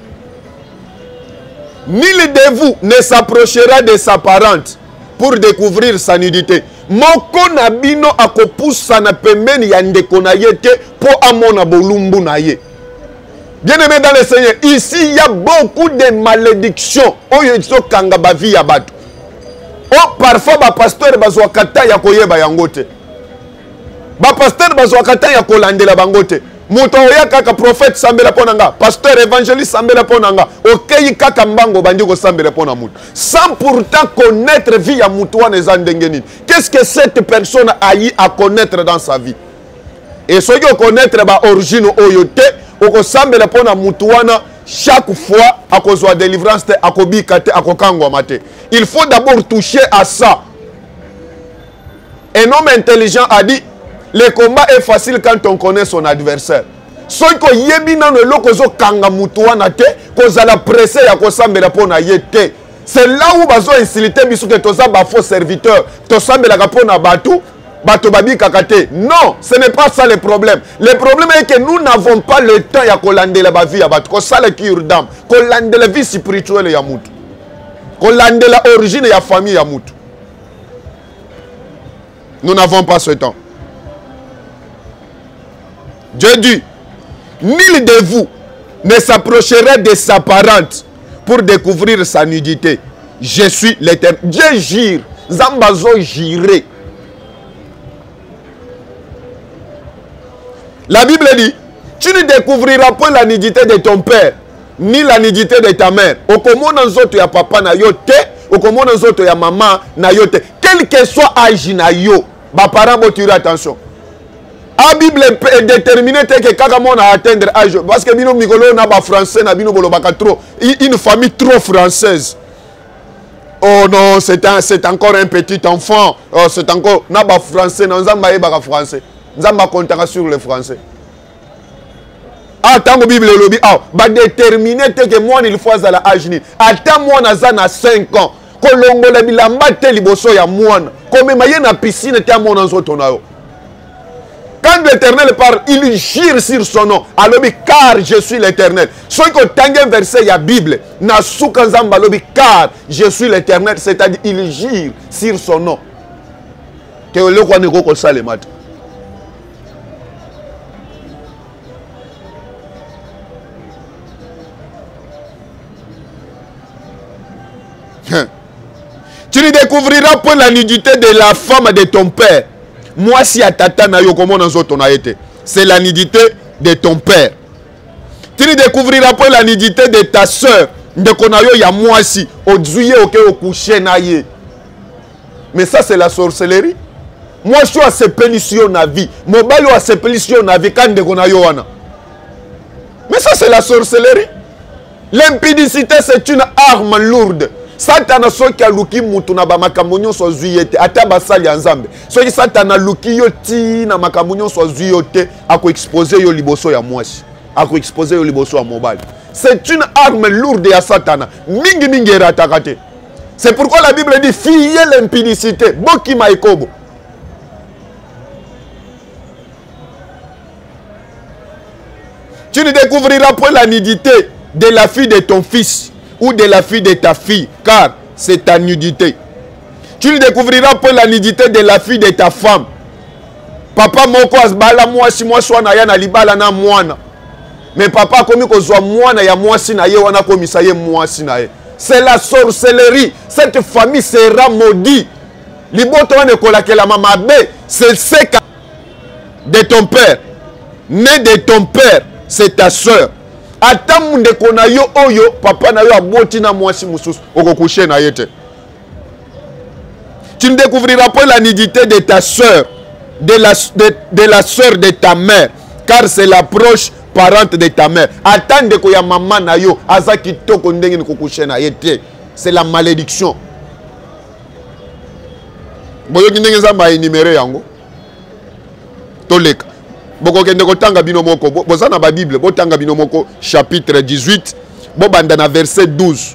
Nul de vous ne s'approchera de sa parente pour découvrir sa nudité. Moko na bino akopusa na pembeni ya ndeko na ye te po amona bolumbu na ye. Bien-aimé dans le Seigneur, ici il y a beaucoup de malédictions. Oyo iso kanga ba vie ya bato. Oh parfois ba pasteur bazwa kata ya koyeba yango te. Ba pasteur bazwa kata ya kolandela bango te. Muto oya kaka prophète sambela ponanga, pasteur évangéliste sambela ponanga, okei kaka mbango bandi ko sambela pona mutu. Sans pourtant connaître vie ya mutu wana ezandengeni. Qu'est-ce que cette personne a eu à connaître dans sa vie? Et ce que connaître ba origine oyote, oko sambela pona mutu wana chaque fois à cause de délivrance te akobika te akokangwa mate. Il faut d'abord toucher à ça. Un homme intelligent a dit le combat est facile quand on connaît son adversaire. Soy ko yebi na no loko zo kanga mutu wana te ko zala pressé ya ko sambela pona yete. C'est là où bazo insulter biso que toza ba faux serviteur, to sambela ka pona batu, bato babi kakate. Non, ce n'est pas ça le problème. Le problème est que nous n'avons pas le temps ya kolandela ba vie ya batu, ko sala cure d'âme, ko landela vie spirituelle ya mutu. Ko landela origine ya famille ya mutu. Nous n'avons pas ce temps. Dieu dit, nul de vous ne s'approchera de sa parente pour découvrir sa nudité. Je suis l'Éternel. Dieu gire. Zambazo giré. La Bible dit, tu ne découvriras pas la nudité de ton père, ni la nudité de ta mère. Okomona nzoto ya papa na yo te, okomona nzoto ya maman na yo te. Quel que soit âge na yo, ba parents botirent attention. La Bible est déterminée que quand on a atteindre âge, parce que bino mikolo na ba français na bino bolobaka trop, une famille trop française. Oh non, c'est encore un petit enfant. Oh, c'est encore... N'a pas français, non, Nzamba est français. Nzamba comptera sur le français. Ah, tant que Bible lobby, ah, bah déterminer que moi il faut à la âge ni. Attends moi na 5 ans. Kolongo la bilamba te liboso ya mwana. Comme maye na piscine te mon anzo tonao. Quand l'Éternel parle, il gire sur son nom. Alors, car je suis l'Éternel. Ce que tu as un verset, il y a la Bible. Car je suis l'Éternel. C'est-à-dire, il gire sur son nom. Que le roi ne peut pas le mettre. Tu ne découvriras pas la nudité de la femme de ton père. Moi, si à tata na yo comment on a été, c'est la nudité de ton père. Tu ne découvriras pas la nudité de ta soeur. De konayo ya moi si au juillet au coucher na ye. Mais ça c'est la sorcellerie. Moi je suis à ces pénitions na vie. Mon balo à ces pénitions na vie quand de konayo wana. Mais ça c'est la sorcellerie. L'impudicité c'est une arme lourde. Satana soki aluki mutu na ba makambo nyonso zuyete ata basali ya nzambe soki satana luki yo ti na makambo nyonso zuyote ako exposer yo liboso ya mwasi ako exposer yo liboso ya mobali. C'est une arme lourde ya satana mingi mingi erataka te. C'est pourquoi la Bible dit fuyez l'impudicité boki maikobo. Tu ne découvriras pas la nudité de la fille de ton fils ou de la fille de ta fille, car c'est ta nudité. Tu ne découvriras pas la nudité de la fille de ta femme. Papa moko asbala mwasi mwasi wana ya na libala na mwana. Mais papa komi kozwa mwana ya mwasi na ye wana komisa ye mwasi na ye. C'est la sorcellerie. Cette famille sera maudite. Liboto wana kolakela mama be, c'est ce de ton père. Né de ton père, c'est ta soeur. Ata mundeko na yo oyo papa na yo aboti na mwasi mususu okokoucher na yete. Tu ne découvriras pas la nudité de ta soeur, de la soeur de ta mère, car c'est la proche parente de ta mère. Ata ndeko ya mama na yo aza kitoko ndenge ni kokoucher na yete. C'est la malédiction. Boyo ndenge za ma énumérer yango. Toleka. Boko kende kotanga bino moko bozana ba Bible botanga bino moko chapitre 18 bobanda na verset 12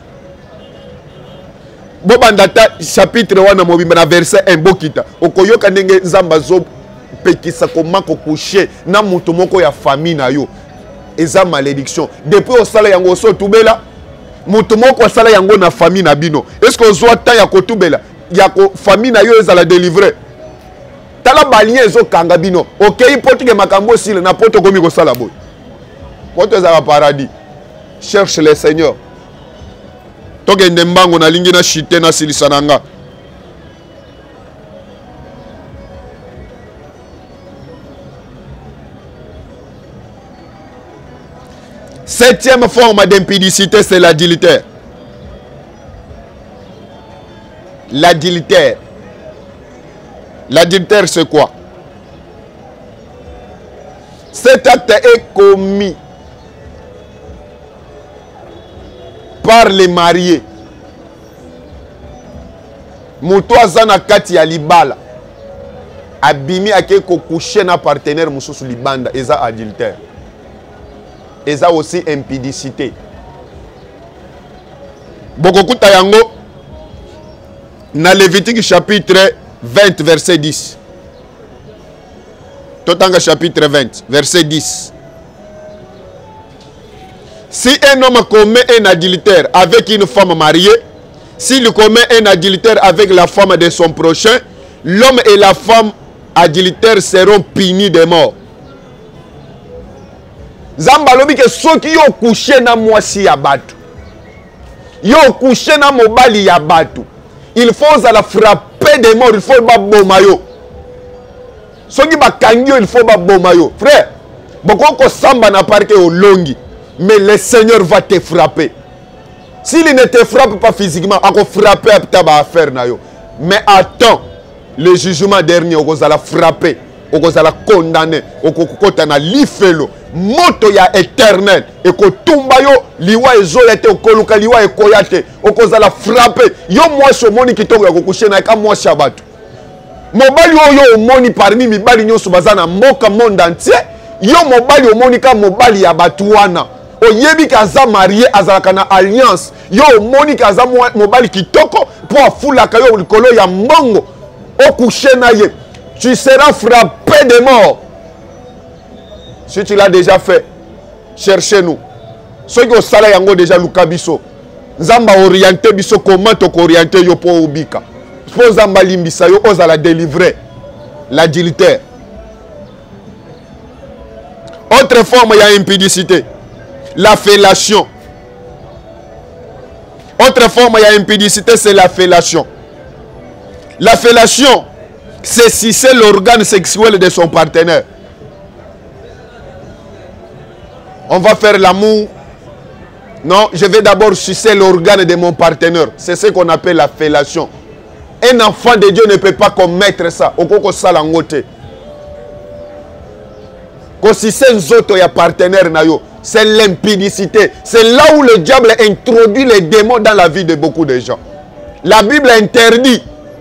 bobanda ta chapitre wana mobimba na verset 1 bokita okoyoka ndenge nzamba zo pekisa komako coucher na mutu moko ya famille na yo eza malédiction depuis osala yango so tubela mutu moko osala yango na famille na bino est-ce que ozwa ta ya kotubela ya ko famille na yo ezala délivrer. Tala balien ezo kanga bino. Ok, poto ke makambo sile na poto komi ko sala boy. Poto ezala paradis. Cherche le Seigneur. Toke ndembango na lingi na chite na silisananga. Septième forme d'impudicité, c'est l'adultère. L'adultère. L'adultère, c'est quoi? Cet acte est commis par les mariés. Mutu azana kati ya libala. Abimi ake ko coucher na partenaire mususu libanda. Eza adultère. Eza aussi impudicité. Bokokuta yango na Lévitique chapitre 20 verset 10. Totanga chapitre 20 verset 10. Si un homme commet un adultère avec une femme mariée, s'il commet un adultère avec la femme de son prochain, l'homme et la femme adultères seront punis de mort. Zamba lobi ke soki yo couché na mwasi ya batu, yo couché na mobali ya batu, il faut la frapper de mort, il faut ba bomayo. Soki ba kangyo, il faut ba bomayo. Frère, boko ko samba na parke au longi, mais le Seigneur va te frapper. S'il ne te frappe pas physiquement, il va frapper à ta affaire na yo. Mais attends le jugement dernier, on va la frapper. okozala condamné okokota na lifelo moto ya éternel ekotumba yo liwa ezoya te okoluka liwa ekoya te okozala frappé yo mwasi omoni kitoko ya kokushe na ka mwasi ya bato mobali oyo omoni parmi mibali nyonso baza na mboka monde entier yo mobali omoni ka mobali ya bato wana oyebi ka aza marié azalaka na alliance yo omoni ka aza mobali kitoko po afulaka yo likolo ya mbongo okushe na ye tu seras frappé de mort. Si tu l'as déjà fait, cherchez-nous. Ceux qui ont salé yango déjà luka biso. Nzamba orienté biso comment to orienté yo po ubika. Po nzamba limbisa yo ozala délivrer l'adultère. Autre forme il y a impudicité, la fellation. Autre forme il y a impudicité, c'est la fellation. La fellation, c'est sucer l'organe sexuel de son partenaire. On va faire l'amour. Non, je vais d'abord sucer l'organe de mon partenaire. C'est ce qu'on appelle la fellation. Un enfant de Dieu ne peut pas commettre ça. C'est l'impudicité. C'est là où le diable introduit les démons dans la vie de beaucoup de gens. La Bible interdit.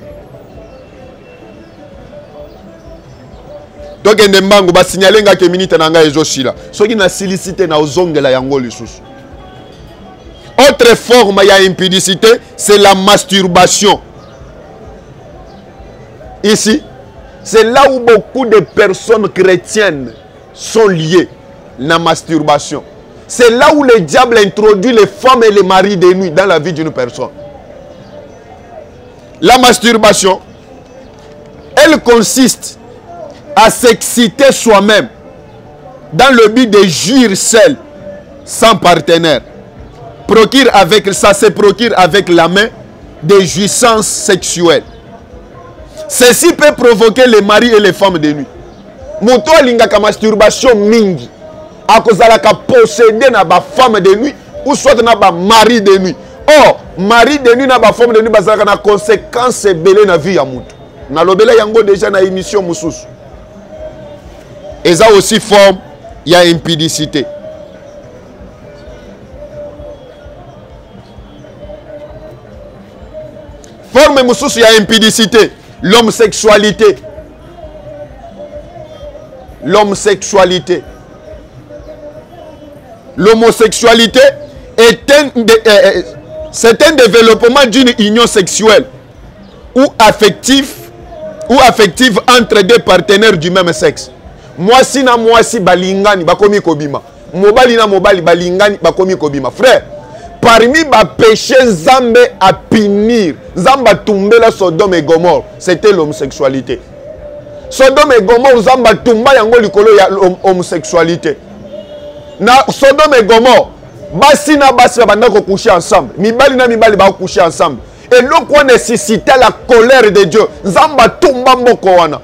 Donc il y a signaler que minute nanga ezosila. Ce qui na silicité na ozongela yango lisusu. Autre forme il y a impudicité, c'est la masturbation. Ici, c'est là où beaucoup de personnes chrétiennes sont liées, la masturbation. C'est là où le diable introduit les femmes et les maris de nuit dans la vie d'une personne. La masturbation, elle consiste à s'exciter soi-même dans le but de jouir seul, sans partenaire. Ça se procure avec la main des jouissances sexuelles. Ceci peut provoquer les maris et les femmes de nuit. Moto alingaka masturbation mingi akozalaka posséder na ba femme de nuit ou soit na ba mari de nuit. Or, mari de nuit na ba femme de nuit bazalaka na conséquence belé na vie ya mutu. Na lobela yango déjà na émission mususu. Et ça aussi forme, il y a impudicité. Forme mususu, il y a impudicité. L'homosexualité. L'homosexualité. L'homosexualité c'est un développement d'une union sexuelle ou affective entre deux partenaires du même sexe. Mwasi na mwasi balingani bakomi kobima. Mobali na mobali balingani bakomi kobima. Frère, parmi ba péché Nzambe à punir, Nzamba tumbela Sodome et Gomorrhe, c'était l'homosexualité. Sodome et Gomorrhe, Nzamba tumba yango likolo ya homosexualité. Na Sodome et Gomorrhe, basi na basi banda ko coucher ensemble. Mibali na mibali ba coucher ensemble. Et l'eau qu'on nécessitait la colère de Dieu. Nzamba tumba mboko wana.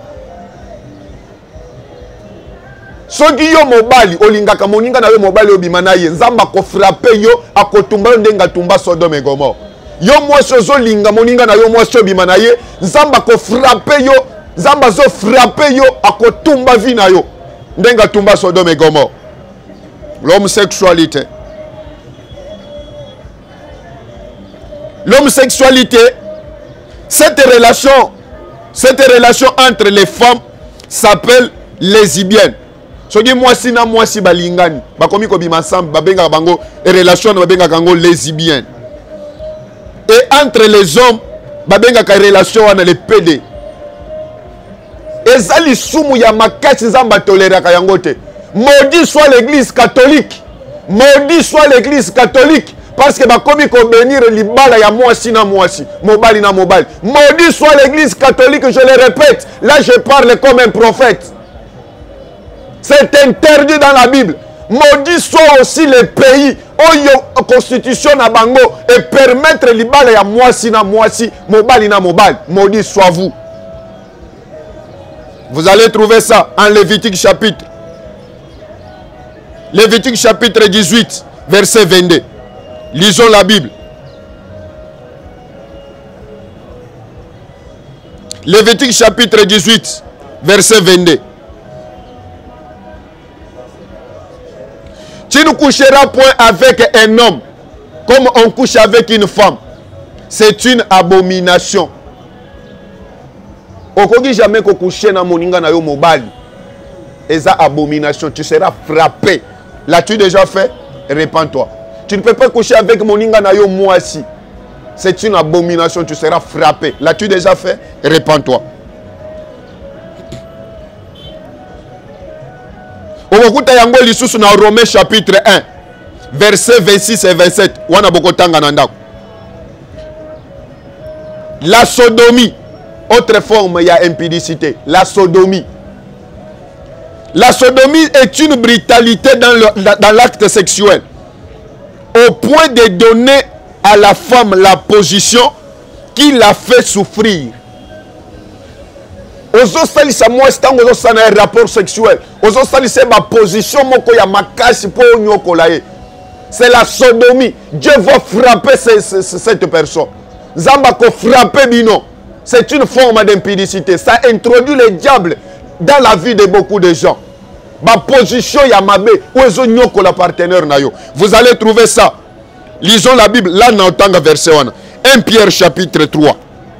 Soki yo mobali olingaka moninga na yo mobali obima na ye Nzamba ko frapper yo akotumba ndenga tumba Sodome et Gomorrhe. Yo mwasi ozolinga moninga na yo mwasi obima na ye Nzamba ko frapper yo Nzamba zo frapper yo akotumba vi na yo ndenga tumba Sodome et Gomorrhe. L'homosexualité. L'homosexualité, cette relation entre les femmes s'appelle lesbienne. Soki mwasi na mwasi balingani bakomi kobima ensemble babenga bango relation babenga kango lesbienne. Et entre les hommes babenga ka relation wana le PD. Ezali sumu ya makasi Nzamba toleraka yango te. Maudit soit l'église catholique. Maudit soit l'église catholique. Parce que bakomi ko bénir libala ya mwasi na mwasi, mobali na mobali. Maudit soit l'église catholique, je le répète. Là je parle comme un prophète. C'est interdit dans la Bible. Maudit soit aussi les pays où il y a constitution na bango et permettre libala ya mwasi na mwasi, mobali na mobali. Maudit soit vous. Vous allez trouver ça en Lévitique chapitre. Lévitique chapitre 18, verset 22. Lisons la Bible. Lévitique chapitre 18, verset 22. Tu ne coucheras point avec un homme comme on couche avec une femme. C'est une abomination. Okoki jamais ko coucher na moninga na yo mobali. Eza abomination, tu seras frappé. L'as-tu déjà fait? Répands-toi. Tu ne peux pas coucher avec moninga na yo moisi. C'est une abomination, tu seras frappé. L'as-tu déjà fait? Répands-toi. Okokuta yango lisusu na Romains chapitre 1, versets 26 et 27. Wana bokotanga na ndako. La sodomie, autre forme, il y a impudicité. La sodomie. La sodomie est une brutalité dans l'acte sexuel. Au point de donner à la femme la position qui la fait souffrir. Ozo salisa moi stango ozo sana un rapport sexuel. Ozo salisa ma position moko ya makasi po nyoko lae. C'est la sodomie. Dieu va frapper cette personne. Zamba ko frapper bino. C'est une forme d'impudicité. Ça introduit le diable dans la vie de beaucoup de gens. Ma position ya mabe ou ezo nyoko la partenaire na yo. Vous allez trouver ça. Lisons la Bible là na otanga verset 1. 1 Pierre chapitre 3.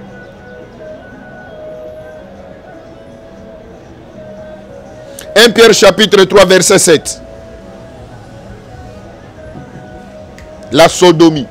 1 Pierre chapitre 3 verset 7. La sodomie.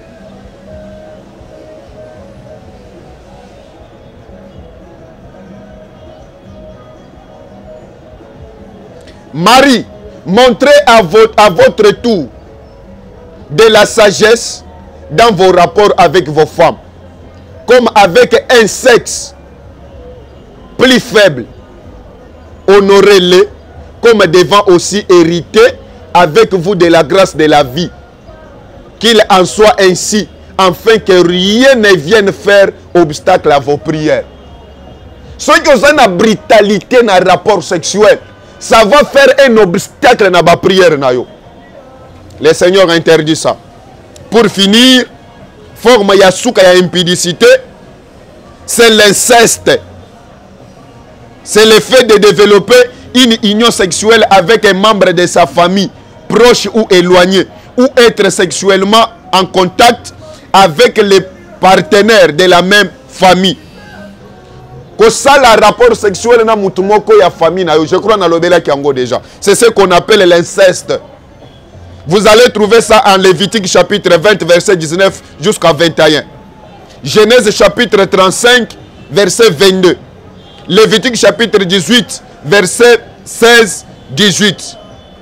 Marie, montrez à votre tour de la sagesse dans vos rapports avec vos femmes, comme avec un sexe plus faible. Honorez-les comme devant aussi hériter avec vous de la grâce de la vie. Qu'il en soit ainsi, afin que rien ne vienne faire obstacle à vos prières. Ceux qui ont une brutalité dans le rapport sexuel, ça va faire un obstacle dans la prière. Le Seigneur interdit ça. Pour finir, forme yasuka ya impudicité, c'est l'inceste. C'est le fait de développer une union sexuelle avec un membre de sa famille, proche ou éloigné, ou être sexuellement en contact avec les partenaires de la même famille. Ça, le rapport sexuel na mutumoko ya famille na yo, je crois na lobela kiango déjà. C'est ce qu'on appelle l'inceste. Vous allez trouver ça en Lévitique chapitre 20 verset 19 jusqu'à 21. Genèse chapitre 35 verset 22. Lévitique chapitre 18 verset 16-18.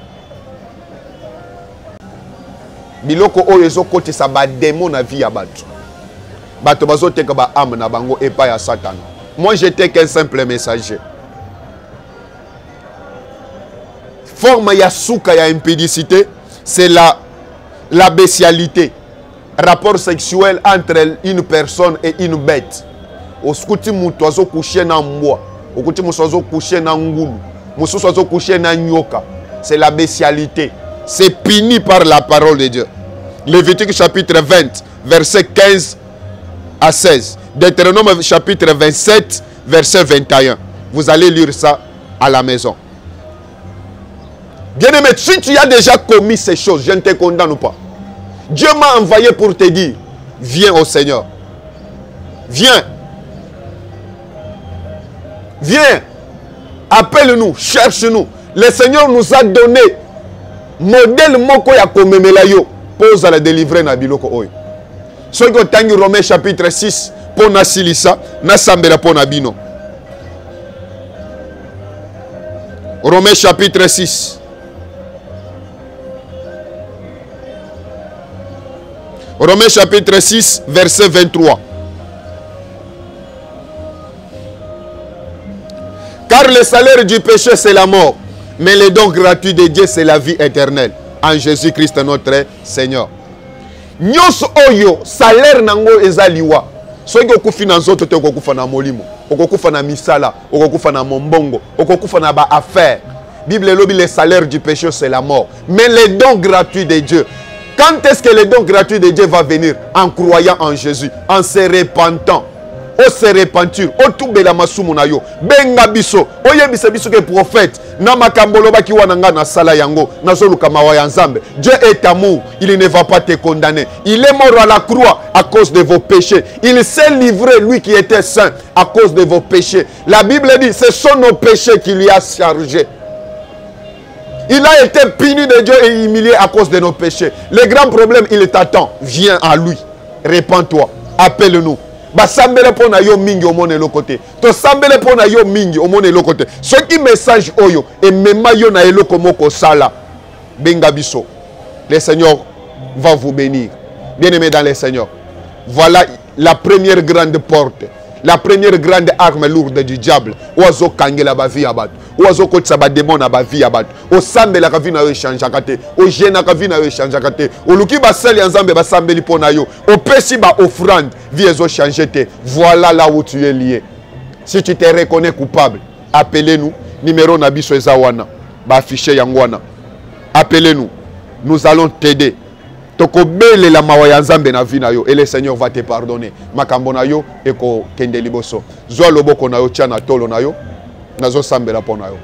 Biloko oyo ezokotisa ba démon na vie ya bato. Bato bazoteka ba âme na bango epa ya Satan. Moi j'étais qu'un simple messager. Forme ya souka ya impudicité, c'est la bestialité. Rapport sexuel entre une personne et une bête. Oskuti mutu azo coucher na mbwa, okuti musu azo coucher na ngulu, musu azo coucher na nyoka. C'est la bestialité. C'est puni par la parole de Dieu. Lévitique chapitre 20, verset 15 à 16. Deutéronome chapitre 27, verset 21. Vous allez lire ça à la maison. Bien-aimé, si tu as déjà commis ces choses, je ne te condamne pas. Dieu m'a envoyé pour te dire, viens au Seigneur. Viens. Viens. Appelle-nous, cherche-nous. Le Seigneur nous a donné modèle moko ya komemelayo pose à la délivrer na biloko oyo. Soki otangi Romains chapitre 6 pour nasilisa na sambela pour nabino. Romains chapitre 6. Romains chapitre 6 verset 23. Car le salaire du péché c'est la mort, mais le don gratuit de Dieu c'est la vie éternelle en Jésus-Christ notre Seigneur. Nyos oyo salaire nango ezaliwa. Soki okufi na nzoto te okokufa na molimo, okokufa na misala, okokufa na mombongo, okokufa na ba affaire. Bible lobi le salaire du péché c'est la mort, mais le don gratuit de Dieu. Quand est-ce que le don gratuit de Dieu va venir? En croyant en Jésus, en se repentant. o se repentir, o tubela masumu na yo. Benga biso, o yebisa biso ke prophète, na makambolo baki wana nga na sala yango, na zoluka mawa ya Nzambe. Dieu est amour, il ne va pas te condamner. Il est mort à la croix à cause de vos péchés. Il s'est livré, lui qui était saint, à cause de vos péchés. La Bible dit, ce sont nos péchés qu'il y a chargés. Il a été puni de Dieu et humilié à cause de nos péchés. Le grand problème, il t'attend. Viens à lui. Répands-toi. Appelle-nous. Basambele pona yo mingi au monde l'autre côté. To sambele pona yo mingi au monde l'autre côté. Ce qui message oyo et même yo na eloko moko sala. Benga biso. Le Seigneur va vous bénir. Bien-aimés dans le Seigneur. Voilà la première grande porte. La première grande arme lourde du diable. Oazo kangela ba vie abat. Oazo kotsa ba démon na ba vie abat. O sambela ka vie na yo changeaka te. O jena ka vie na yo changeaka te. O luki ba sali nzambe ba sambeli pona yo. O pesi ba offrande, vie ezo changer te. Voilà là où tu es lié. Si tu te reconnais coupable, appelez-nous. Numéro na biso eza wana. Ba afficher yango wana. Appelez-nous. Nous allons t'aider. Tokobele la mawa ya Nzambe na vie na yo et le Seigneur va te pardonner. Makambo na yo eko kende liboso. Zwa loboko na yo tia na tolo na yo. Nazo sambela pona yo.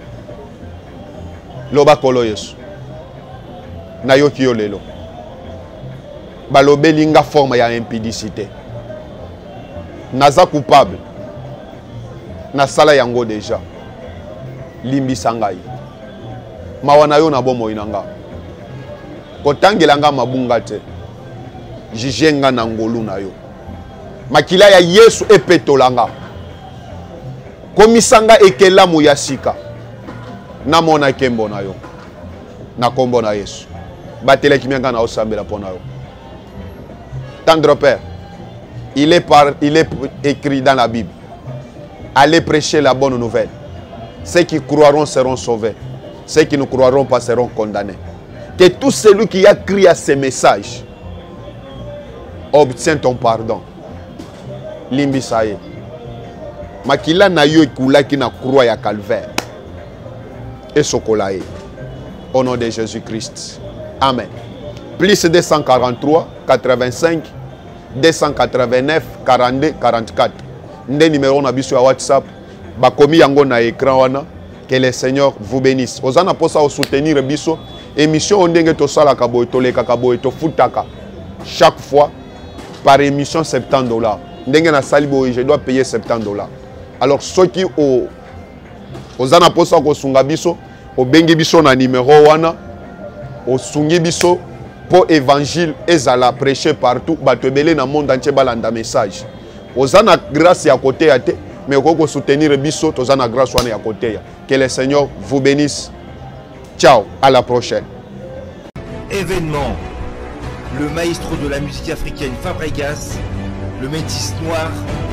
Loba kolo Yesu. Na yo ki yo lelo. Balobeli nga forme ya impudicité. Naza coupable. Na sala yango déjà. Limbisa ngai. Mawa na yo na bomo inanga. Kotangela nga mabunga te. Jijenga na ngolu na yo. Makila ya Yesu epetolanga. Komisanga ekelamu ya sika. Namona kembo na yo. Na kombo na Yesu. Batele kimianga na osambela pona yo. Tendre Père, il est écrit dans la Bible. Allez prêcher la bonne nouvelle. Ceux qui croiront seront sauvés. Ceux qui ne croiront pas seront condamnés. Que tout celui qui a crié à ces messages obtient ton pardon. Limbisaye. Makila na yo ekula ki na croix ya calvaire. Et sokolaye. Au nom de Jésus-Christ. Amen. Plus 243 85 289 42 44. Nde numéro na biso ya WhatsApp. Bakomi yango na écran wana. Que le Seigneur vous bénisse. Ozana posa au soutenir biso. Émission ondenge to sala kabo toleka kabo to futaka. Chaque fois par émission $70. Ndenge na salibo je dois payer $70. Alors ceux qui ozana posa ko sunga biso, o bengi biso na numéro wana, o sungi biso pour évangile ezala prêcher partout, bato belé na monde entier balanda message. Ozana grâce ya côté ya te, mais ko soutenir biso tozana grâce wana ya côté ya. Que le Seigneur vous bénisse. Ciao, à la prochaine. Événement. Le maestro de la musique africaine Fabregas, le métis noir.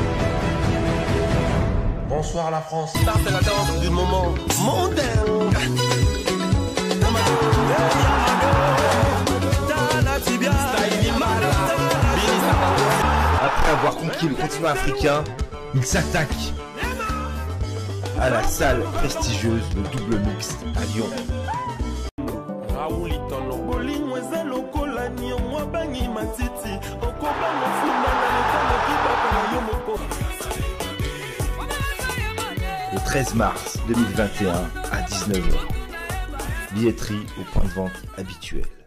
Bonsoir la France. Ça c'est la danse du moment mondain. Après avoir conquis le continent africain, il s'attaque à la salle prestigieuse de Double Mix à Lyon. Le 13 mars 2021 à 19h. Billetterie au point de vente habituel.